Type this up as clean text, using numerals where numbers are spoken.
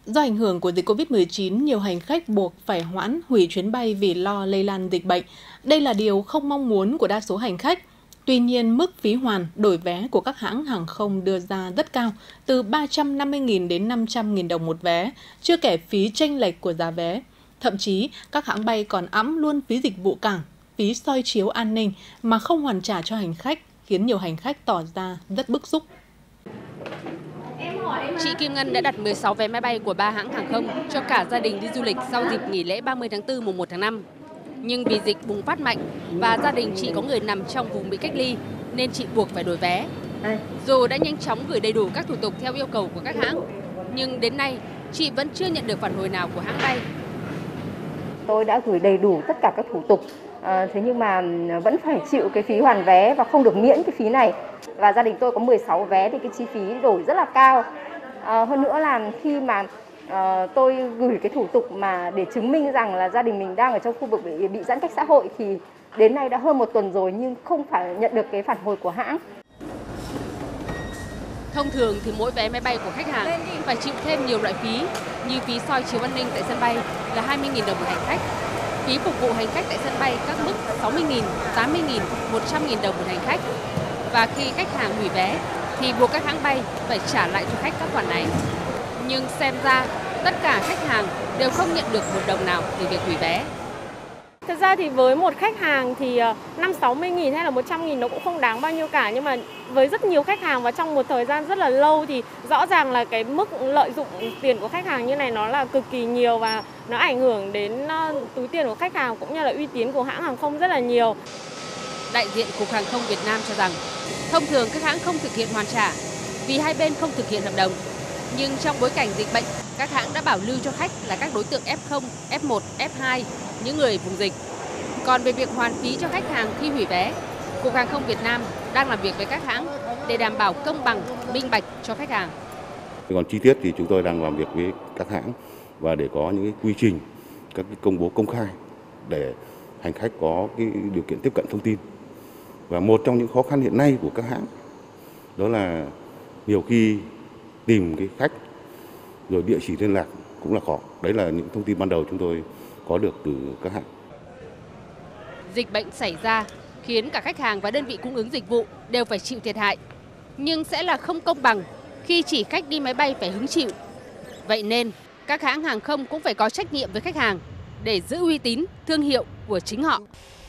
Do ảnh hưởng của dịch Covid-19, nhiều hành khách buộc phải hoãn hủy chuyến bay vì lo lây lan dịch bệnh. Đây là điều không mong muốn của đa số hành khách. Tuy nhiên, mức phí hoàn đổi vé của các hãng hàng không đưa ra rất cao, từ 350.000 đến 500.000 đồng một vé, chưa kể phí chênh lệch của giá vé. Thậm chí, các hãng bay còn ẵm luôn phí dịch vụ cảng, phí soi chiếu an ninh mà không hoàn trả cho hành khách, khiến nhiều hành khách tỏ ra rất bức xúc. Chị Kim Ngân đã đặt 16 vé máy bay của 3 hãng hàng không cho cả gia đình đi du lịch sau dịp nghỉ lễ 30 tháng 4 mùng 1 tháng 5. Nhưng vì dịch bùng phát mạnh và gia đình chị có người nằm trong vùng bị cách ly nên chị buộc phải đổi vé. Dù đã nhanh chóng gửi đầy đủ các thủ tục theo yêu cầu của các hãng, nhưng đến nay chị vẫn chưa nhận được phản hồi nào của hãng bay. Tôi đã gửi đầy đủ tất cả các thủ tục, thế nhưng mà vẫn phải chịu cái phí hoàn vé và không được miễn cái phí này. Và gia đình tôi có 16 vé thì cái chi phí đổi rất là cao. Hơn nữa là khi mà tôi gửi cái thủ tục mà để chứng minh rằng là gia đình mình đang ở trong khu vực bị giãn cách xã hội thì đến nay đã hơn 1 tuần rồi nhưng không phải nhận được cái phản hồi của hãng. Thông thường thì mỗi vé máy bay của khách hàng phải chịu thêm nhiều loại phí như phí soi chiếu an ninh tại sân bay là 20.000 đồng một hành khách, phí phục vụ hành khách tại sân bay các mức 60.000, 80.000, 100.000 đồng một hành khách. Và khi khách hàng hủy vé thì buộc các hãng bay phải trả lại cho khách các khoản này. Nhưng xem ra tất cả khách hàng đều không nhận được một đồng nào từ việc hủy vé. Thật ra thì với một khách hàng thì 50-60.000 hay là 100.000 nó cũng không đáng bao nhiêu cả. Nhưng mà với rất nhiều khách hàng và trong một thời gian rất là lâu thì rõ ràng là cái mức lợi dụng tiền của khách hàng như này nó là cực kỳ nhiều và nó ảnh hưởng đến túi tiền của khách hàng cũng như là uy tín của hãng hàng không rất là nhiều. Đại diện Cục Hàng không Việt Nam cho rằng thông thường các hãng không thực hiện hoàn trả vì hai bên không thực hiện hợp đồng. Nhưng trong bối cảnh dịch bệnh, các hãng đã bảo lưu cho khách là các đối tượng F0, F1, F2, những người vùng dịch. Còn về việc hoàn phí cho khách hàng khi hủy vé, Cục Hàng không Việt Nam đang làm việc với các hãng để đảm bảo công bằng, minh bạch cho khách hàng. Còn chi tiết thì chúng tôi đang làm việc với các hãng và để có những cái quy trình, các cái công bố công khai để hành khách có cái điều kiện tiếp cận thông tin. Và một trong những khó khăn hiện nay của các hãng đó là nhiều khi tìm cái khách rồi địa chỉ liên lạc cũng là khó. Đấy là những thông tin ban đầu chúng tôi có được từ các hãng. Dịch bệnh xảy ra khiến cả khách hàng và đơn vị cung ứng dịch vụ đều phải chịu thiệt hại. Nhưng sẽ là không công bằng khi chỉ khách đi máy bay phải hứng chịu. Vậy nên các hãng hàng không cũng phải có trách nhiệm với khách hàng để giữ uy tín, thương hiệu của chính họ.